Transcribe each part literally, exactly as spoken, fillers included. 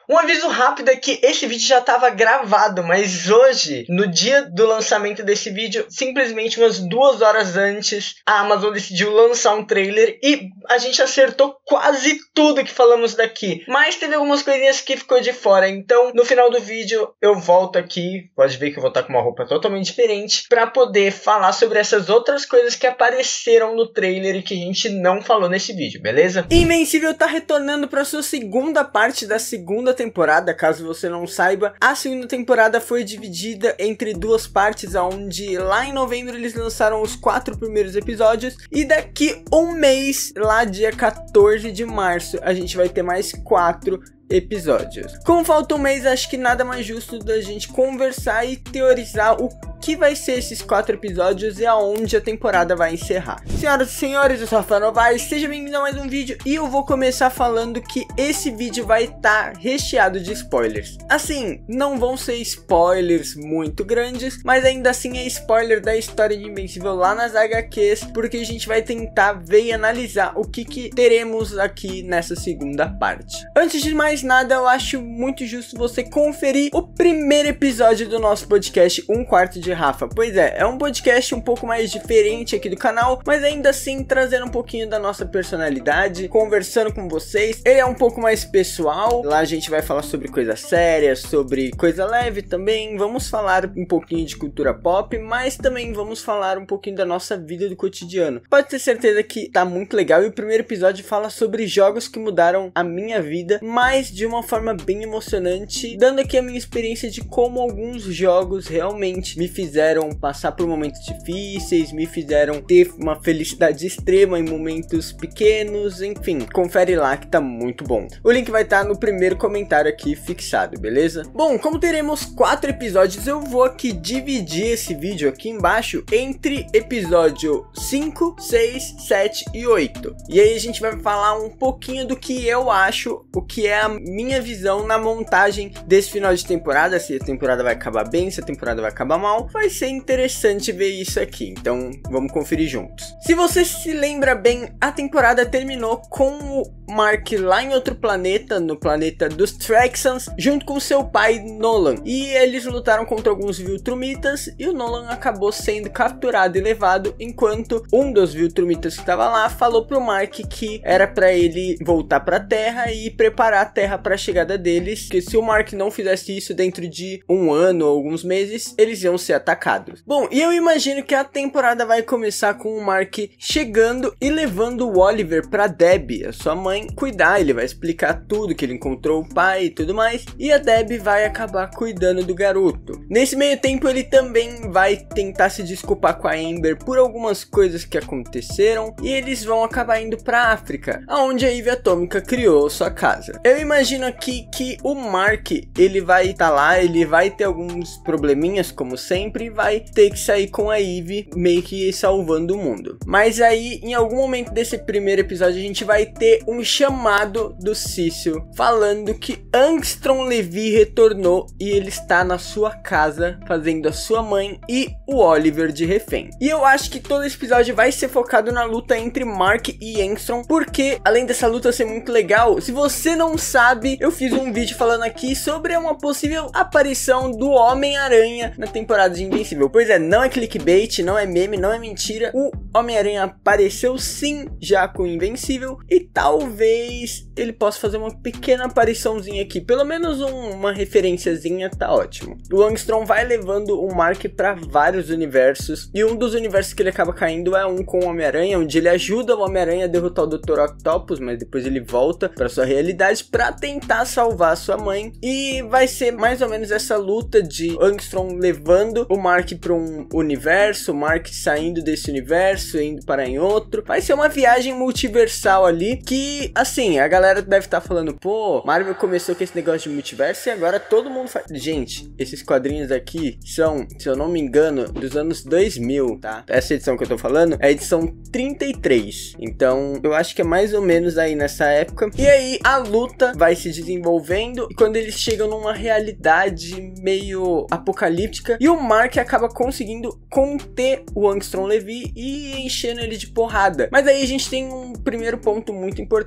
Um aviso rápido é que esse vídeo já estava gravado, mas hoje, no dia do lançamento desse vídeo, simplesmente umas duas horas antes, a Amazon decidiu lançar um trailer e a gente acertou quase tudo que falamos daqui. Mas teve algumas coisinhas que ficou de fora, então no final do vídeo eu volto aqui, pode ver que eu vou estar com uma roupa totalmente diferente, para poder falar sobre essas outras coisas que apareceram no trailer e que a gente não falou nesse vídeo, beleza? Invencível tá retornando para sua segunda parte da segunda temporada, caso você não saiba. A segunda temporada foi dividida entre duas partes, onde lá em novembro eles lançaram os quatro primeiros episódios e daqui um mês, lá dia quatorze de março, a gente vai ter mais quatro episódios. Como falta um mês, acho que nada mais justo da gente conversar e teorizar o que vai ser esses quatro episódios e aonde a temporada vai encerrar. Senhoras e senhores, eu sou Rafael Novaes, seja bem-vindo a mais um vídeo e eu vou começar falando que esse vídeo vai estar tá recheado de spoilers. Assim, não vão ser spoilers muito grandes, mas ainda assim é spoiler da história de Invencível lá nas H Qs, porque a gente vai tentar ver e analisar o que, que teremos aqui nessa segunda parte. Antes de mais nada, eu acho muito justo você conferir o primeiro episódio do nosso podcast Um Quarto de Rafa. Pois é, é um podcast um pouco mais diferente aqui do canal, mas ainda assim trazendo um pouquinho da nossa personalidade, conversando com vocês. Ele é um pouco mais pessoal, lá a gente vai falar sobre coisa séria, sobre coisa leve também, vamos falar um pouquinho de cultura pop, mas também vamos falar um pouquinho da nossa vida do cotidiano. Pode ter certeza que tá muito legal e o primeiro episódio fala sobre jogos que mudaram a minha vida, mas de uma forma bem emocionante, dando aqui a minha experiência de como alguns jogos realmente me fizeram passar por momentos difíceis, me fizeram ter uma felicidade extrema em momentos pequenos, enfim, confere lá que tá muito bom. O link vai estar no primeiro comentário aqui fixado, beleza? Bom, como teremos quatro episódios, eu vou aqui dividir esse vídeo aqui embaixo entre episódio cinco, seis, sete e oito. E aí a gente vai falar um pouquinho do que eu acho, o que é a minha visão na montagem desse final de temporada, se a temporada vai acabar bem, se a temporada vai acabar mal. Vai ser interessante ver isso aqui, então vamos conferir juntos. Se você se lembra bem, a temporada terminou com o Mark lá em outro planeta, no planeta dos Traxxas, junto com seu pai Nolan, e eles lutaram contra alguns Viltrumitas e o Nolan acabou sendo capturado e levado, enquanto um dos Viltrumitas que estava lá falou pro Mark que era para ele voltar para a Terra e preparar a Terra para a chegada deles, que se o Mark não fizesse isso dentro de um ano ou alguns meses, eles iam ser atacados. Bom, e eu imagino que a temporada vai começar com o Mark chegando e levando o Oliver para Debbie, a sua mãe, cuidar. Ele vai explicar tudo, que ele encontrou o pai e tudo mais, e a Debbie vai acabar cuidando do garoto. Nesse meio tempo ele também vai tentar se desculpar com a Amber por algumas coisas que aconteceram, e eles vão acabar indo para África, onde a Ivy Atômica criou sua casa. Eu imagino aqui que o Mark, ele vai estar tá lá, ele vai ter alguns probleminhas como sempre, vai ter que sair com a Ivy meio que salvando o mundo. Mas aí em algum momento desse primeiro episódio a gente vai ter um chamado do Cecil falando que Angstrom Levy retornou e ele está na sua casa fazendo a sua mãe e o Oliver de refém. E eu acho que todo esse episódio vai ser focado na luta entre Mark e Angstrom, porque além dessa luta ser muito legal, se você não sabe, eu fiz um vídeo falando aqui sobre uma possível aparição do Homem-Aranha na temporada de Invencível. Pois é, não é clickbait, não é meme, não é mentira. O Homem-Aranha apareceu sim já com o Invencível e talvez ele possa fazer uma pequena apariçãozinha aqui, pelo menos um, uma referenciazinha, tá ótimo. O Angstrom vai levando o Mark para vários universos e um dos universos que ele acaba caindo é um com o Homem-Aranha, onde ele ajuda o Homem-Aranha a derrotar o doutor Octopus, mas depois ele volta para sua realidade para tentar salvar sua mãe, e vai ser mais ou menos essa luta de Angstrom levando o Mark para um universo, o Mark saindo desse universo, indo para em outro. Vai ser uma viagem multiversal ali que, assim, a galera deve estar tá falando, pô, Marvel começou com esse negócio de multiverso e agora todo mundo faz... Gente, esses quadrinhos aqui são, se eu não me engano, dos anos dois mil, tá? Essa edição que eu tô falando é a edição trinta e três, então eu acho que é mais ou menos aí nessa época. E aí a luta vai se desenvolvendo e quando eles chegam numa realidade meio apocalíptica e o Mark acaba conseguindo conter o Angstrom Levy e enchendo ele de porrada. Mas aí a gente tem um primeiro ponto muito importante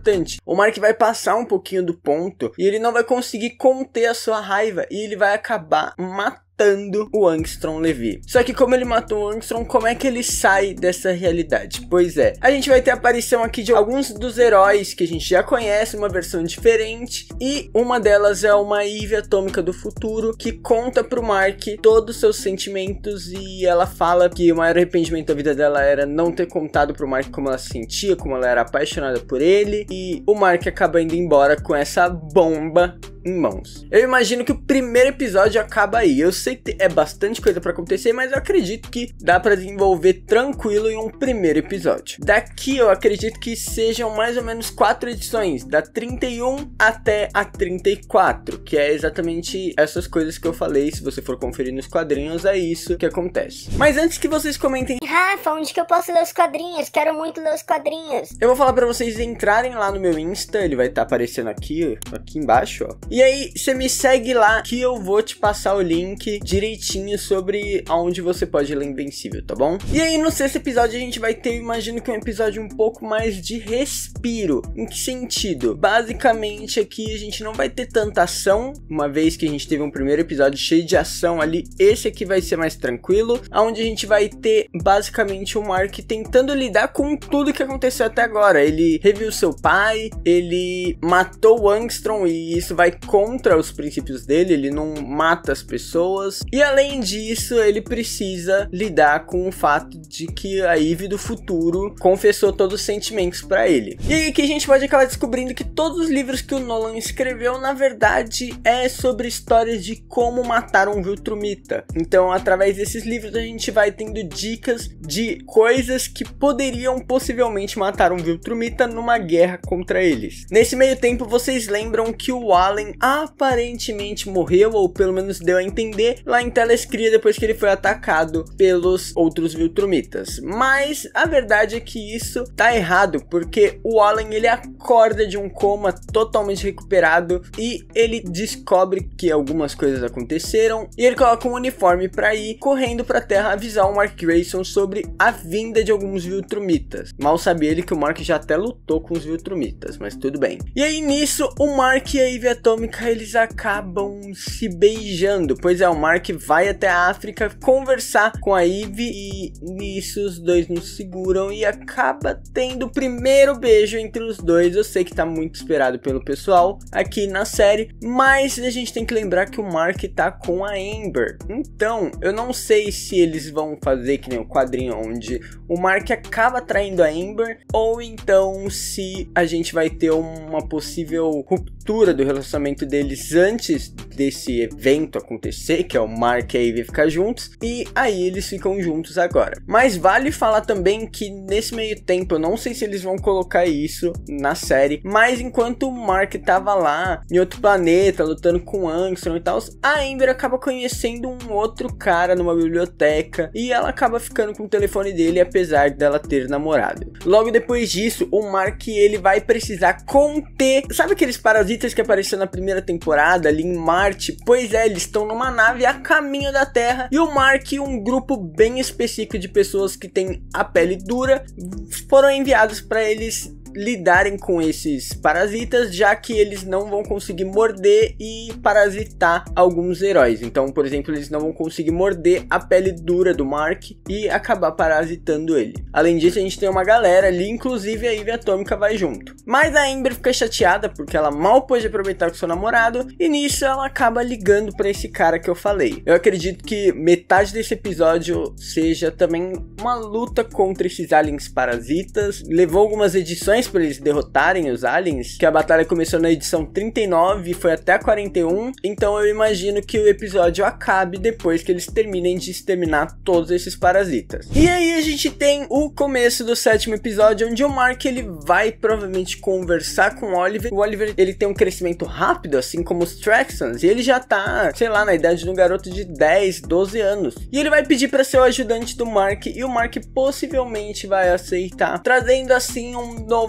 importante. O Mark vai passar um pouquinho do ponto e ele não vai conseguir conter a sua raiva e ele vai acabar matando o Angstrom Levy. Só que como ele matou o Angstrom, como é que ele sai dessa realidade? Pois é, a gente vai ter a aparição aqui de alguns dos heróis que a gente já conhece, uma versão diferente, e uma delas é uma Eve atômica do futuro que conta pro Mark todos os seus sentimentos e ela fala que o maior arrependimento da vida dela era não ter contado pro Mark como ela se sentia, como ela era apaixonada por ele, e o Mark acaba indo embora com essa bomba em mãos. Eu imagino que o primeiro episódio acaba aí. Eu sei que é bastante coisa pra acontecer, mas eu acredito que dá pra desenvolver tranquilo em um primeiro episódio. Daqui eu acredito que sejam mais ou menos quatro edições, da trinta e um até a trinta e quatro, que é exatamente essas coisas que eu falei. Se você for conferir nos quadrinhos, é isso que acontece. Mas antes que vocês comentem, Rafa, onde que eu posso ler os quadrinhos? Quero muito ler os quadrinhos. eu vou falar pra vocês entrarem lá no meu Insta, ele vai estar aparecendo aqui, aqui embaixo, ó. E aí, você me segue lá que eu vou te passar o link direitinho sobre aonde você pode ler Invencível, tá bom? E aí, no sexto episódio, a gente vai ter, eu imagino que um episódio um pouco mais de respiro. Em que sentido? Basicamente, aqui a gente não vai ter tanta ação, uma vez que a gente teve um primeiro episódio cheio de ação ali. Esse aqui vai ser mais tranquilo, onde a gente vai ter, basicamente, o Mark tentando lidar com tudo que aconteceu até agora. Ele reviu seu pai, ele matou o Angstrom e isso vai contra os princípios dele, ele não mata as pessoas, e além disso ele precisa lidar com o fato de que a Eve do futuro confessou todos os sentimentos pra ele. E aí que a gente pode acabar descobrindo que todos os livros que o Nolan escreveu na verdade é sobre histórias de como matar um Viltrumita. Então através desses livros a gente vai tendo dicas de coisas que poderiam possivelmente matar um Viltrumita numa guerra contra eles. Nesse meio tempo vocês lembram que o Allen aparentemente morreu, ou pelo menos deu a entender, lá em Telescria depois que ele foi atacado pelos outros Viltrumitas. Mas a verdade é que isso tá errado, porque o Allen ele acorda de um coma totalmente recuperado e ele descobre que algumas coisas aconteceram e ele coloca um uniforme pra ir correndo pra Terra avisar o Mark Grayson sobre a vinda de alguns Viltrumitas. Mal sabia ele que o Mark já até lutou com os Viltrumitas, mas tudo bem. E aí nisso o Mark e a Eve Atômica eles acabam se beijando, pois é, o Mark vai até a África conversar com a Eve e nisso os dois nos seguram e acaba tendo o primeiro beijo entre os dois. Eu sei que tá muito esperado pelo pessoal aqui na série, mas a gente tem que lembrar que o Mark tá com a Amber, então eu não sei se eles vão fazer que nem o quadrinho onde o Mark acaba traindo a Amber, ou então se a gente vai ter uma possível ruptura do relacionamento deles antes desse evento acontecer, que é o Mark e a Eve ficar juntos, e aí eles ficam juntos agora. Mas vale falar também que nesse meio tempo, eu não sei se eles vão colocar isso na série, mas enquanto o Mark tava lá em outro planeta lutando com o Angstrom e tal, a Amber acaba conhecendo um outro cara numa biblioteca e ela acaba ficando com o telefone dele, apesar dela ter namorado. Logo depois disso, o Mark ele vai precisar conter, sabe aqueles parasitas que apareceram na primeira temporada ali em Marte? Pois é, eles estão numa nave a caminho da Terra e o Mark e um grupo bem específico de pessoas que têm a pele dura foram enviados para eles lidarem com esses parasitas, já que eles não vão conseguir morder e parasitar alguns heróis. Então, por exemplo, eles não vão conseguir morder a pele dura do Mark e acabar parasitando ele. Além disso, a gente tem uma galera ali, inclusive a Eve Atômica vai junto. Mas a Amber fica chateada porque ela mal pôde aproveitar com seu namorado e nisso ela acaba ligando para esse cara que eu falei. Eu acredito que metade desse episódio seja também uma luta contra esses aliens parasitas. Levou algumas edições para eles derrotarem os aliens, que a batalha começou na edição trinta e nove e foi até a quarenta e um, então eu imagino que o episódio acabe depois que eles terminem de exterminar todos esses parasitas. E aí a gente tem o começo do sétimo episódio, onde o Mark ele vai provavelmente conversar com o Oliver. O Oliver ele tem um crescimento rápido, assim como os Traxxons, e ele já tá, sei lá, na idade de um garoto de dez, doze anos. E ele vai pedir para ser o ajudante do Mark, e o Mark possivelmente vai aceitar, trazendo assim um novo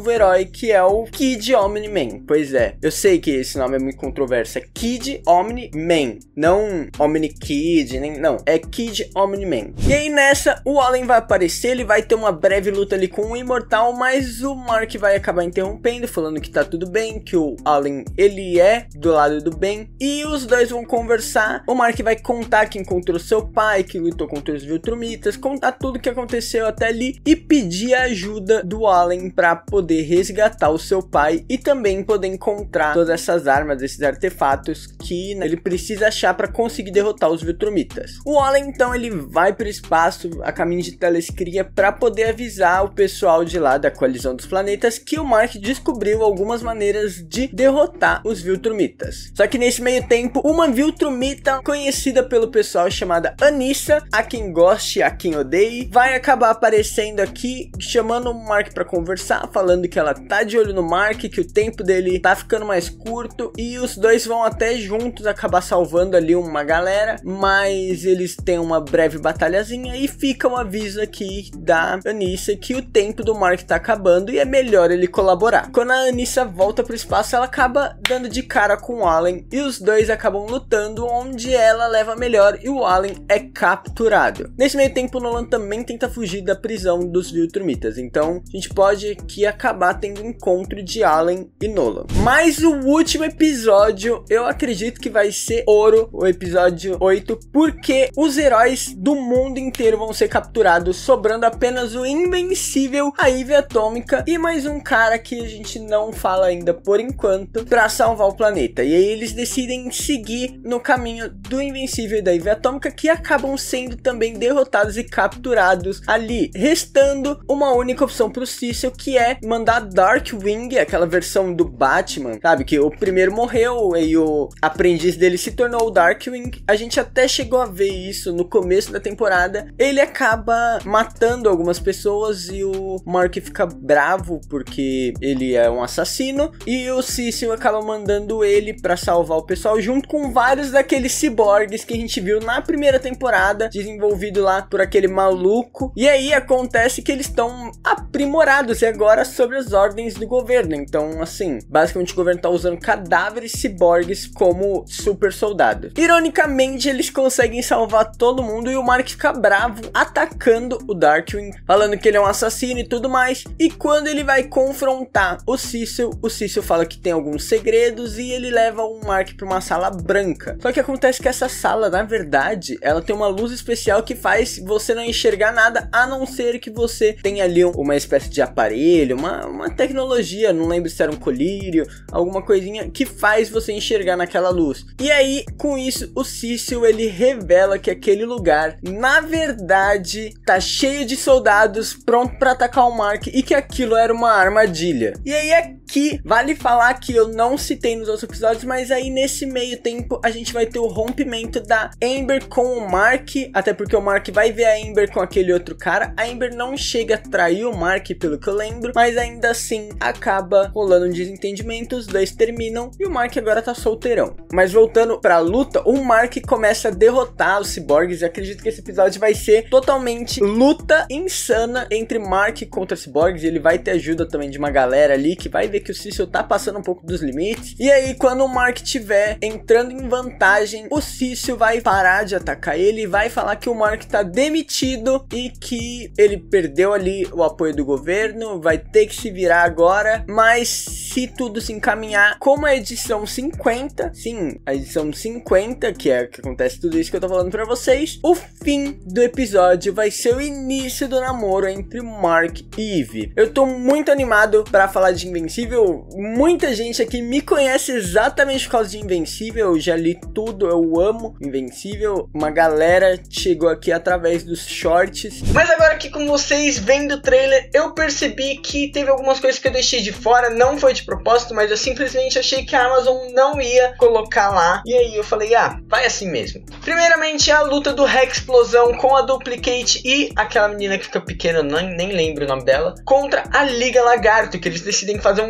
novo herói, que é o Kid Omni-Man. Pois é, eu sei que esse nome é muito controverso, é Kid Omni-Man, não Omni-Kid, nem, não, é Kid Omni-Man. E aí nessa, o Allen vai aparecer, ele vai ter uma breve luta ali com o Imortal, mas o Mark vai acabar interrompendo, falando que tá tudo bem, que o Allen, ele é do lado do bem, e os dois vão conversar. O Mark vai contar que encontrou seu pai, que lutou contra os Viltrumitas, contar tudo que aconteceu até ali e pedir a ajuda do Allen para poder resgatar o seu pai e também poder encontrar todas essas armas, esses artefatos que, né, ele precisa achar para conseguir derrotar os Viltrumitas. O Allen então ele vai para o espaço a caminho de Telescria para poder avisar o pessoal de lá da coalizão dos planetas que o Mark descobriu algumas maneiras de derrotar os Viltrumitas. Só que nesse meio tempo, uma Viltrumita conhecida pelo pessoal chamada Anissa, a quem goste, a quem odeie, vai acabar aparecendo aqui, chamando o Mark para conversar, falando que ela tá de olho no Mark, que o tempo dele tá ficando mais curto, e os dois vão até juntos acabar salvando ali uma galera, mas eles têm uma breve batalhazinha e fica um aviso aqui da Anissa que o tempo do Mark tá acabando e é melhor ele colaborar. Quando a Anissa volta pro espaço, ela acaba dando de cara com o Allen e os dois acabam lutando, onde ela leva melhor e o Allen é capturado. Nesse meio tempo, o Nolan também tenta fugir da prisão dos Viltrumitas, então a gente pode aqui acabar tendo um encontro de Allen e Nolan. Mas o último episódio, eu acredito que vai ser ouro, o episódio oito, porque os heróis do mundo inteiro vão ser capturados, sobrando apenas o invencível, a Ivy Atômica e mais um cara que a gente não fala ainda por enquanto, para salvar o planeta. E aí eles decidem seguir no caminho do invencível e da Ivy Atômica, que acabam sendo também derrotados e capturados ali, restando uma única opção pro Cecil, que é mandar Darkwing, aquela versão do Batman, sabe, que o primeiro morreu e o aprendiz dele se tornou o Darkwing. A gente até chegou a ver isso no começo da temporada. Ele acaba matando algumas pessoas e o Mark fica bravo porque ele é um assassino, e o Cecil acaba mandando ele pra salvar o pessoal, junto com vários daqueles ciborgues que a gente viu na primeira temporada, desenvolvido lá por aquele maluco. E aí acontece que eles estão aprimorados e agora sob as ordens do governo. Então, assim, basicamente o governo tá usando cadáveres ciborgues como super soldados. Ironicamente, eles conseguem salvar todo mundo e o Mark fica bravo, atacando o Darkwing, falando que ele é um assassino e tudo mais. E quando ele vai confrontar o Cecil, o Cecil fala que tem alguns segredos e ele leva o Mark para uma sala branca. Só que acontece que essa sala, na verdade, ela tem uma luz especial que faz você não enxergar nada, a não ser que você tenha ali uma espécie de aparelho, uma, uma tecnologia, não lembro se era um colírio, alguma coisinha que faz você enxergar naquela luz. E aí, com isso, o Cecil, ele revela que aquele lugar, na verdade, tá cheio de soldados pronto para atacar o Mark e que aquilo era uma armadilha. E aí aqui, vale falar que eu não citei nos outros episódios, mas aí nesse meio tempo a gente vai ter o rompimento da Amber com o Mark, até porque o Mark vai ver a Amber com aquele outro cara. A Amber não chega a trair o Mark, pelo que eu lembro, mas ainda assim acaba rolando um desentendimento, os dois terminam e o Mark agora tá solteirão. Mas voltando pra luta, o Mark começa a derrotar os ciborgues e acredito que esse episódio vai ser totalmente luta insana entre Mark contra ciborgues. Ele vai ter ajuda também de uma galera ali que vai ver que o Cecil tá passando um pouco dos limites. E aí, quando o Mark tiver entrando em vantagem, o Cecil vai parar de atacar ele e vai falar que o Mark tá demitido e que ele perdeu ali o apoio do governo, vai ter que se virar agora. Mas se tudo se encaminhar como a edição cinquenta, sim, a edição cinquenta, que é que acontece tudo isso que eu tô falando pra vocês, o fim do episódio vai ser o início do namoro entre Mark e Eve. Eu tô muito animado pra falar de Invencível. Muita gente aqui me conhece exatamente por causa de Invencível, eu já li tudo, eu amo Invencível. Uma galera chegou aqui através dos shorts. Mas agora aqui com vocês, vendo o trailer, eu percebi que teve algumas coisas que eu deixei de fora, não foi de propósito, mas eu simplesmente achei que a Amazon não ia colocar lá. E aí eu falei, ah, vai assim mesmo. Primeiramente, a luta do Hexplosão com a Duplicate e aquela menina que fica pequena, eu nem, nem lembro o nome dela, contra a Liga Lagarto, que eles decidem fazer um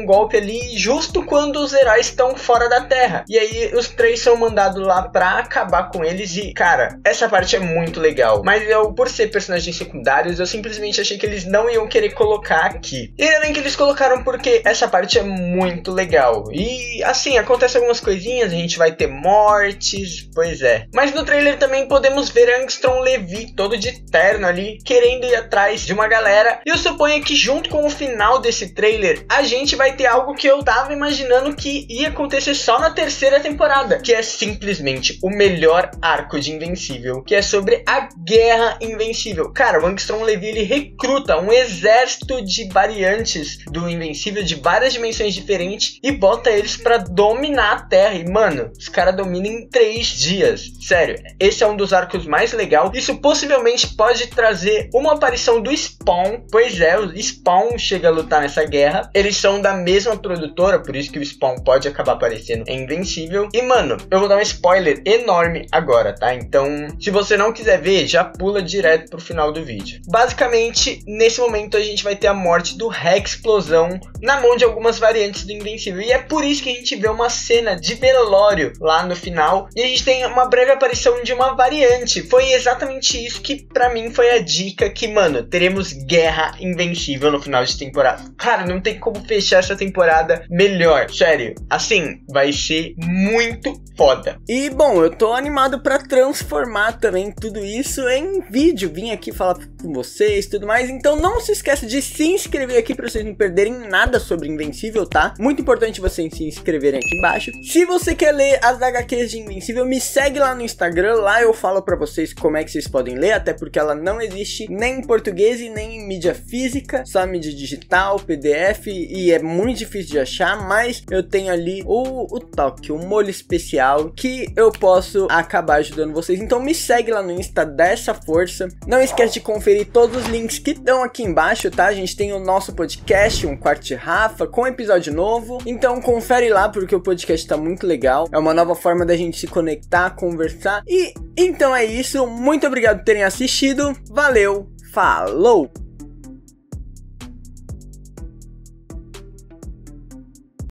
golpe ali justo quando os heróis estão fora da Terra. E aí os três são mandados lá pra acabar com eles e, cara, essa parte é muito legal. Mas eu, por ser personagens secundários, eu simplesmente achei que eles não iam querer colocar aqui. E ainda bem que eles colocaram porque essa parte é muito legal. E, assim, acontece algumas coisinhas, a gente vai ter mortes, pois é. Mas no trailer também podemos ver Angstrom Levy todo de terno ali, querendo ir atrás de uma galera. E eu suponho que junto com o final desse trailer, a gente vai ter algo que eu tava imaginando que ia acontecer só na terceira temporada, que é simplesmente o melhor arco de Invencível, que é sobre a Guerra Invencível. Cara, o Angstrom Levy, ele recruta um exército de variantes do Invencível de várias dimensões diferentes e bota eles pra dominar a Terra. E, mano, os caras dominam em três dias. Sério, esse é um dos arcos mais legais. Isso possivelmente pode trazer uma aparição do Spawn. Pois é, o Spawn chega a lutar nessa guerra. Eles são da mesma produtora, por isso que o Spawn pode acabar aparecendo em Invencível. E, mano, eu vou dar um spoiler enorme agora, tá? Então, se você não quiser ver, já pula direto pro final do vídeo. Basicamente, nesse momento a gente vai ter a morte do Rex Explosão na mão de algumas variantes do Invencível. E é por isso que a gente vê uma cena de velório lá no final. E a gente tem uma breve aparição de uma variante. Foi exatamente isso que pra mim foi a dica que, mano, teremos Guerra Invencível no final de temporada. Cara, não tem como fechar essa temporada melhor. Sério, assim, vai ser muito foda. E, bom, eu tô animado pra transformar também tudo isso em vídeo. Vim aqui falar com vocês e tudo mais. Então não se esqueça de se inscrever aqui pra vocês não perderem nada sobre Invencível, tá? Muito importante vocês se inscreverem aqui embaixo. Se você quer ler as H Qs de Invencível, me segue lá no Instagram. Lá eu falo pra vocês como é que vocês podem ler, até porque ela não existe nem em português e nem em mídia física, só mídia digital, P D F, e é muito difícil de achar, mas eu tenho ali o, o toque, o molho especial que eu posso acabar ajudando vocês. Então me segue lá no Insta, dá essa força. Não esquece de conferir todos os links que estão aqui embaixo, tá? A gente tem o nosso podcast, um quarto de Rafa, com episódio novo. Então confere lá porque o podcast tá muito legal. É uma nova forma da gente se conectar, conversar. E então é isso. Muito obrigado por terem assistido. Valeu, falou!